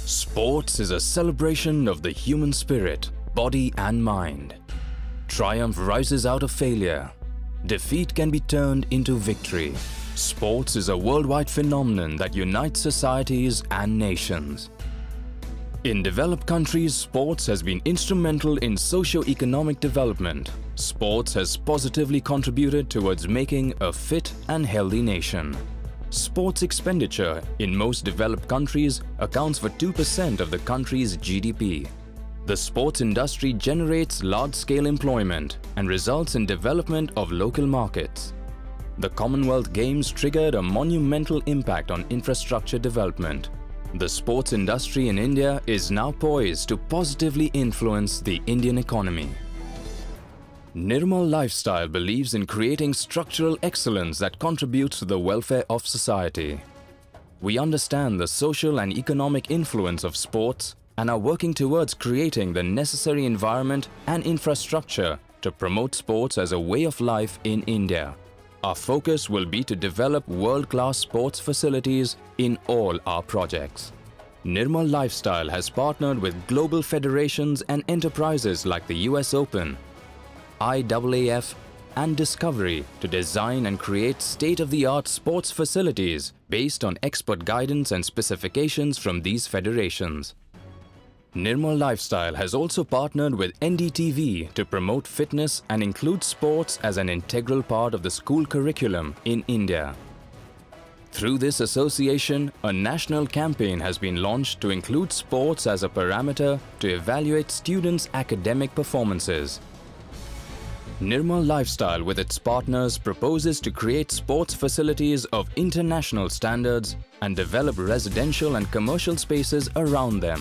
Sports is a celebration of the human spirit, body and mind. Triumph rises out of failure. Defeat can be turned into victory. Sports is a worldwide phenomenon that unites societies and nations. In developed countries, sports has been instrumental in socio-economic development. Sports has positively contributed towards making a fit and healthy nation. Sports expenditure in most developed countries accounts for 2% of the country's GDP. The sports industry generates large-scale employment and results in development of local markets. The Commonwealth Games triggered a monumental impact on infrastructure development. The sports industry in India is now poised to positively influence the Indian economy. Nirmal Lifestyle believes in creating structural excellence that contributes to the welfare of society. We understand the social and economic influence of sports and are working towards creating the necessary environment and infrastructure to promote sports as a way of life in India. Our focus will be to develop world-class sports facilities in all our projects. Nirmal Lifestyle has partnered with global federations and enterprises like the US Open, IAAF and Discovery to design and create state-of-the-art sports facilities based on expert guidance and specifications from these federations. Nirmal Lifestyle has also partnered with NDTV to promote fitness and include sports as an integral part of the school curriculum in India. Through this association, a national campaign has been launched to include sports as a parameter to evaluate students' academic performances. Nirmal Lifestyle with its partners proposes to create sports facilities of international standards and develop residential and commercial spaces around them.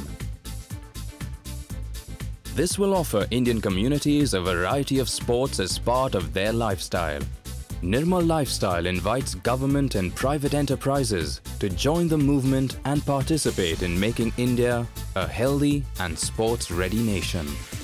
This will offer Indian communities a variety of sports as part of their lifestyle. Nirmal Lifestyle invites government and private enterprises to join the movement and participate in making India a healthy and sports-ready nation.